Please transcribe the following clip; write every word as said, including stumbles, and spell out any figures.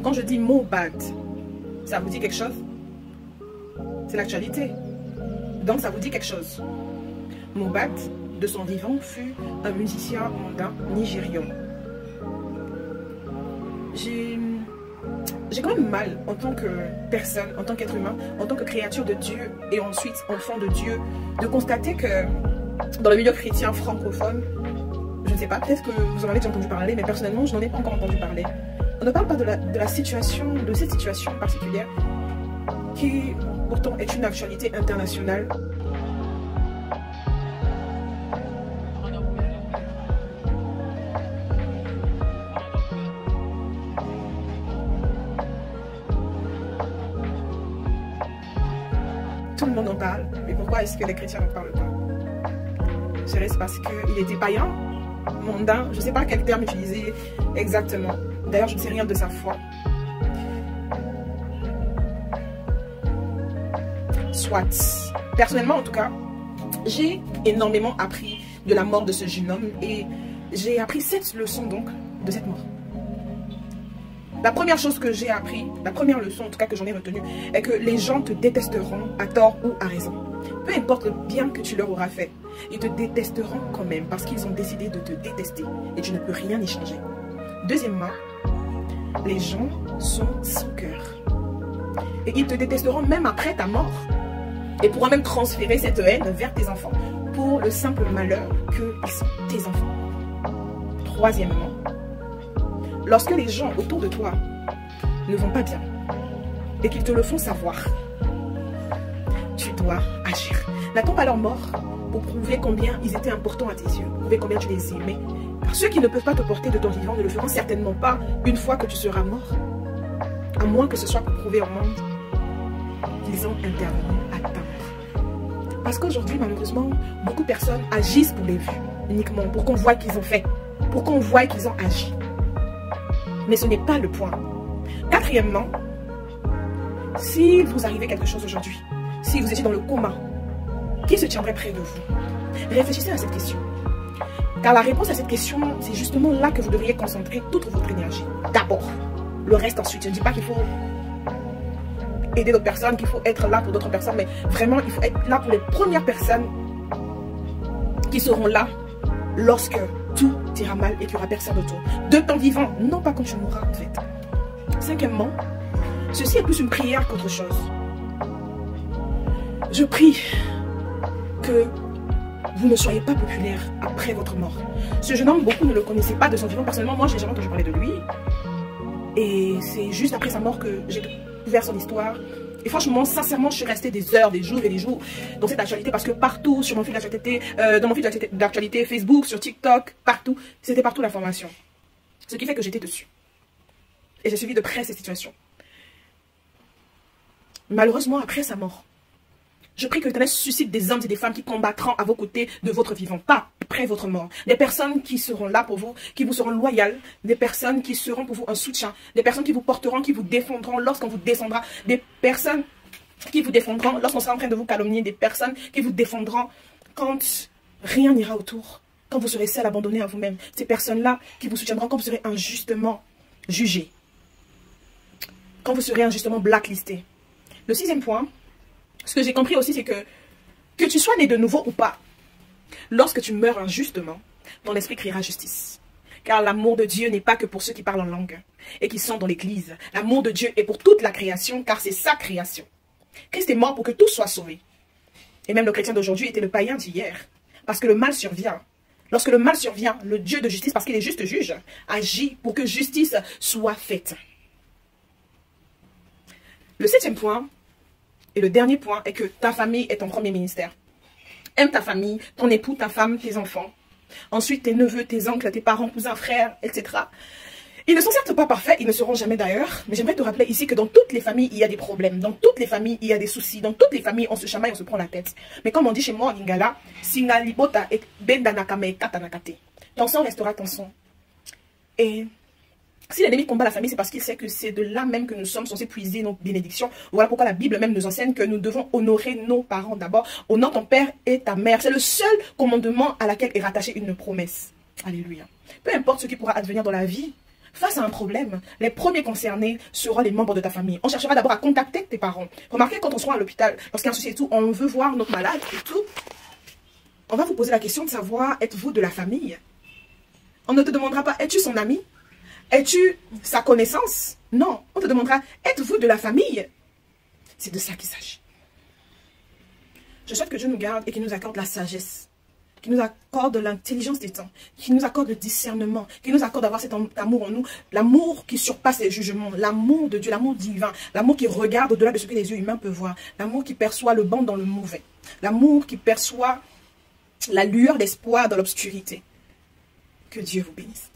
Quand je dis Mohbad, ça vous dit quelque chose? C'est l'actualité. Donc ça vous dit quelque chose. Mohbad, de son vivant, fut un musicien mondain nigérian. J'ai j'ai quand même mal en tant que personne, en tant qu'être humain, en tant que créature de Dieu et ensuite enfant de Dieu, de constater que dans le milieu chrétien francophone, je ne sais pas, peut-être que vous en avez déjà entendu parler, mais personnellement, je n'en ai pas encore entendu parler. On ne parle pas de la, de la situation, de cette situation particulière qui pourtant est une actualité internationale. Tout le monde en parle, mais pourquoi est-ce que les chrétiens n'en parlent pas? Serait-ce parce qu'il était païen, mondain? Je ne sais pas quel terme utiliser exactement. D'ailleurs, je ne sais rien de sa foi. Soit. Personnellement, en tout cas, j'ai énormément appris de la mort de ce jeune homme et j'ai appris sept leçons donc de cette mort. La première chose que j'ai appris, la première leçon en tout cas que j'en ai retenue, est que les gens te détesteront à tort ou à raison. Peu importe le bien que tu leur auras fait, ils te détesteront quand même parce qu'ils ont décidé de te détester et tu ne peux rien y changer. Deuxièmement, les gens sont sans cœur. Et ils te détesteront même après ta mort. Et pourront même transférer cette haine vers tes enfants pour le simple malheur qu'ils sont tes enfants. Troisièmement, lorsque les gens autour de toi ne vont pas bien et qu'ils te le font savoir, tu dois agir. N'attends pas leur mort pour prouver combien ils étaient importants à tes yeux, prouver combien tu les aimais. Car ceux qui ne peuvent pas te porter de ton vivant ne le feront certainement pas une fois que tu seras mort. À moins que ce soit pour prouver au monde qu'ils ont intervenu à temps. Parce qu'aujourd'hui, malheureusement, beaucoup de personnes agissent pour les vues, uniquement pour qu'on voit qu'ils ont fait, pour qu'on voit qu'ils ont agi. Mais ce n'est pas le point. Quatrièmement, si vous arrivez quelque chose aujourd'hui, si vous étiez dans le coma, qui se tiendrait près de vous? Réfléchissez à cette question. Car la réponse à cette question, c'est justement là que vous devriez concentrer toute votre énergie. D'abord, le reste ensuite. Je ne dis pas qu'il faut aider d'autres personnes, qu'il faut être là pour d'autres personnes, mais vraiment, il faut être là pour les premières personnes qui seront là lorsque tout ira mal et qu'il n'y aura personne autour. De ton vivant, non pas quand tu mourras en fait. Cinquièmement, ceci est plus une prière qu'autre chose. Je prie que vous ne soyez pas populaire après votre mort. Ce jeune homme, beaucoup ne le connaissaient pas de son vivant. Personnellement, moi, j'ai jamais entendu parler de lui. Et c'est juste après sa mort que j'ai découvert son histoire. Et franchement, sincèrement, je suis restée des heures, des jours et des jours dans cette actualité parce que partout, sur mon fil d'actualité, euh, dans mon fil d'actualité, Facebook, sur TikTok, partout, c'était partout l'information. Ce qui fait que j'étais dessus. Et j'ai suivi de près ces situations. Malheureusement, après sa mort, je prie que l'Éternel suscite des hommes et des femmes qui combattront à vos côtés de votre vivant, pas après votre mort. Des personnes qui seront là pour vous, qui vous seront loyales, des personnes qui seront pour vous un soutien, des personnes qui vous porteront, qui vous défendront lorsqu'on vous descendra, des personnes qui vous défendront lorsqu'on sera en train de vous calomnier, des personnes qui vous défendront quand rien n'ira autour, quand vous serez seul, abandonné à vous-même. Ces personnes-là qui vous soutiendront quand vous serez injustement jugé, quand vous serez injustement blacklisté. Le sixième point, ce que j'ai compris aussi, c'est que, que tu sois né de nouveau ou pas, lorsque tu meurs injustement, ton esprit criera justice. Car l'amour de Dieu n'est pas que pour ceux qui parlent en langue et qui sont dans l'église. L'amour de Dieu est pour toute la création, car c'est sa création. Christ est mort pour que tout soit sauvé. Et même le chrétien d'aujourd'hui était le païen d'hier. Parce que le mal survient. Lorsque le mal survient, le Dieu de justice, parce qu'il est juste juge, agit pour que justice soit faite. Le septième point, et le dernier point, est que ta famille est ton premier ministère. Aime ta famille, ton époux, ta femme, tes enfants. Ensuite, tes neveux, tes oncles, tes parents, cousins, frères, et cetera. Ils ne sont certes pas parfaits, ils ne seront jamais d'ailleurs. Mais j'aimerais te rappeler ici que dans toutes les familles, il y a des problèmes. Dans toutes les familles, il y a des soucis. Dans toutes les familles, on se chamaille, on se prend la tête. Mais comme on dit chez moi en Lingala, Singalibota et Bendanakame Katanakate. Ton sang restera ton sang. Et si l'ennemi combat la famille, c'est parce qu'il sait que c'est de là même que nous sommes censés puiser nos bénédictions. Voilà pourquoi la Bible même nous enseigne que nous devons honorer nos parents d'abord. Honore ton père et ta mère. C'est le seul commandement à laquelle est rattachée une promesse. Alléluia. Peu importe ce qui pourra advenir dans la vie, face à un problème, les premiers concernés seront les membres de ta famille. On cherchera d'abord à contacter tes parents. Remarquez, quand on sera à l'hôpital, lorsqu'il y a un souci et tout, on veut voir notre malade et tout. On va vous poser la question de savoir, êtes-vous de la famille? On ne te demandera pas, es-tu son ami? Es-tu sa connaissance? Non, on te demandera, êtes-vous de la famille? C'est de ça qu'il s'agit. Je souhaite que Dieu nous garde et qu'il nous accorde la sagesse, qu'il nous accorde l'intelligence des temps, qu'il nous accorde le discernement, qu'il nous accorde d'avoir cet amour en nous, l'amour qui surpasse les jugements, l'amour de Dieu, l'amour divin, l'amour qui regarde au-delà de ce que les yeux humains peuvent voir, l'amour qui perçoit le bon dans le mauvais, l'amour qui perçoit la lueur d'espoir dans l'obscurité. Que Dieu vous bénisse.